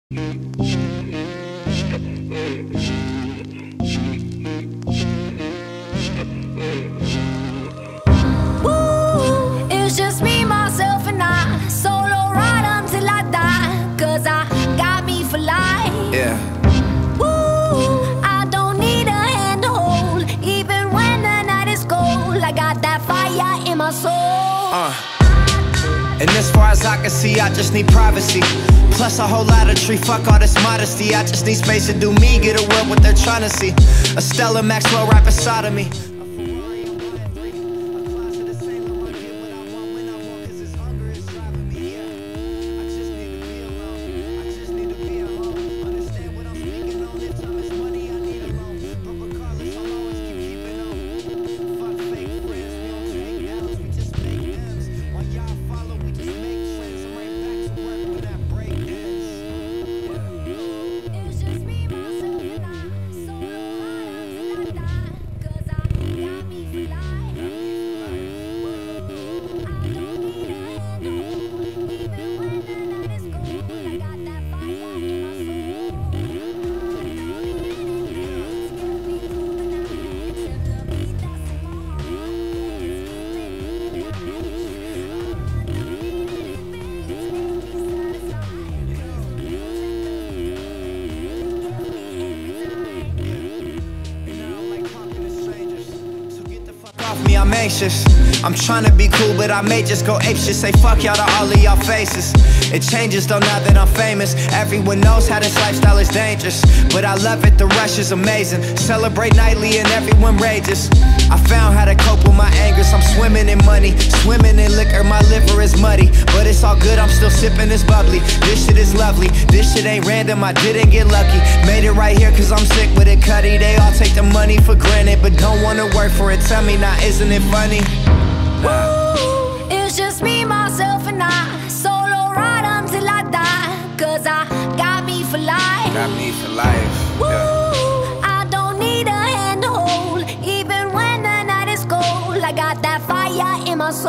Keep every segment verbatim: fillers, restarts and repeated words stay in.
It's just me, myself, and I. Solo ride until I die. Cause I got me for life. Yeah. Woo, I don't need a hand to hold. Even when the night is cold, I got that fire in my soul. Uh. And as far as I can see, I just need privacy. Plus a whole lot of tree, fuck all this modesty. I just need space to do me, get away what they're trying to see. A Stella Maxwell right beside of me. Me, I'm anxious. I'm trying to be cool, but I may just go apeshit. Say fuck y'all to all of y'all faces. It changes though now that I'm famous. Everyone knows how this lifestyle is dangerous, but I love it, the rush is amazing. Celebrate nightly and everyone rages. I found how to cope with my angers. I'm swimming in money, swimming in liquor. My liver is muddy, but it's all good, I'm still sipping this bubbly. This shit is lovely, this shit ain't random, I didn't get lucky. Made it right here cause I'm sick with it, Cuddy. They all take the money for granted, but don't wanna work for it. Tell me now, isn't it funny? Woo, it's just me, myself, and I. Solo ride until I die. Cause I got me for life. Got me for life. Woo, yeah. I don't need a hand to hold. Even when the night is cold, I got that fire in my soul.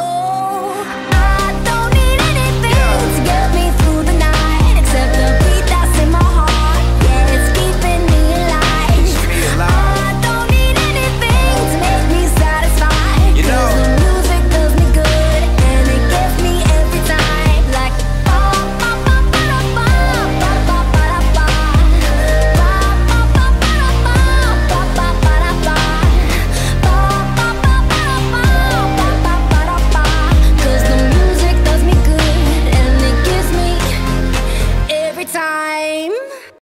I don't need anything yeah. to get me through the night, except the beat that's in my heart. Yeah, it's keeping me alive. Keeps me alive. I don't need anything to make me satisfied. You know, the music does me good, and it gets me every time. Like ba ba ba ba ba ba ba ba ba ba ba ba ba ba ba ba ba ba. Cause the music does me good, and it gives me every time.